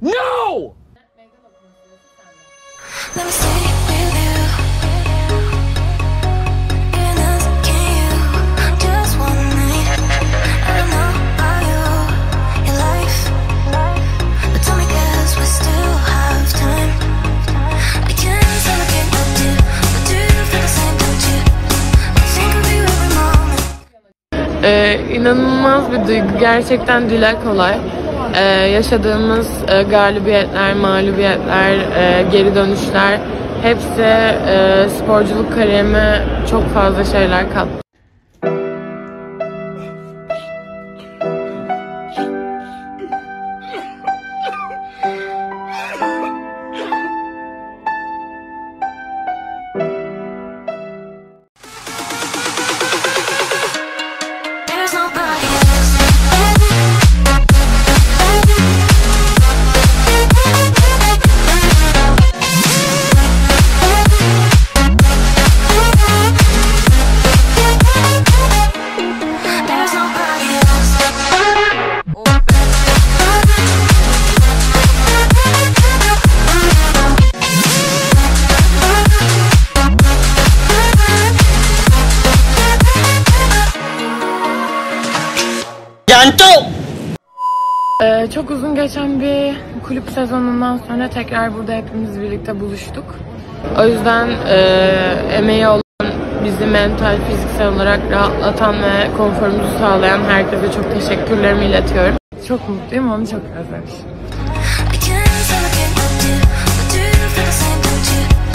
No! İnanılmaz bir duygu. Gerçekten dile kolay. Yaşadığımız galibiyetler, mağlubiyetler, geri dönüşler hepsi sporculuk kariyerime çok fazla şeyler kattı. Çok uzun geçen bir kulüp sezonundan sonra tekrar burada hepimiz birlikte buluştuk. O yüzden emeği olan, bizi mental, fiziksel olarak rahatlatan ve konforumuzu sağlayan herkese çok teşekkürlerimi iletiyorum. Çok mutluyum, onu çok özlemişim.